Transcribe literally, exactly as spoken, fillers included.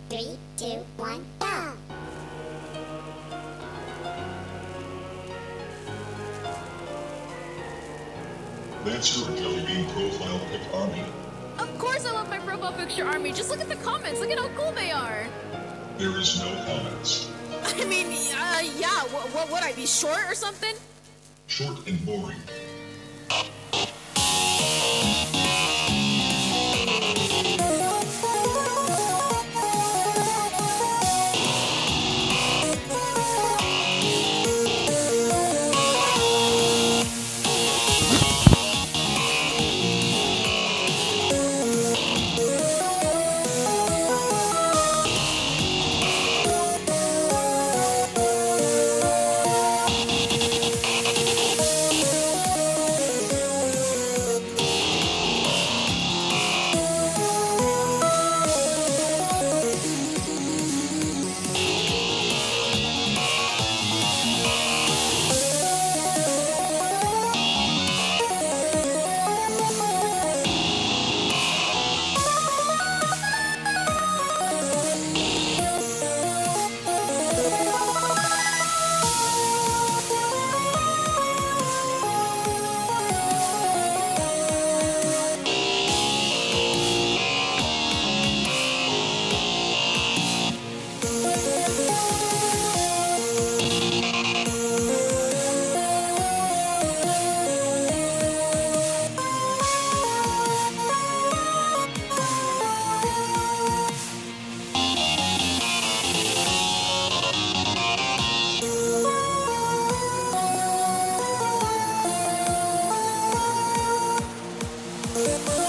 Three, two, one, go! That's your Jelly Bean profile pic army. Of course I love my profile picture army. Just look at the comments. Look at how cool they are. There is no comments. I mean, uh, yeah. What, what would I be, short or something? Short and boring. Three,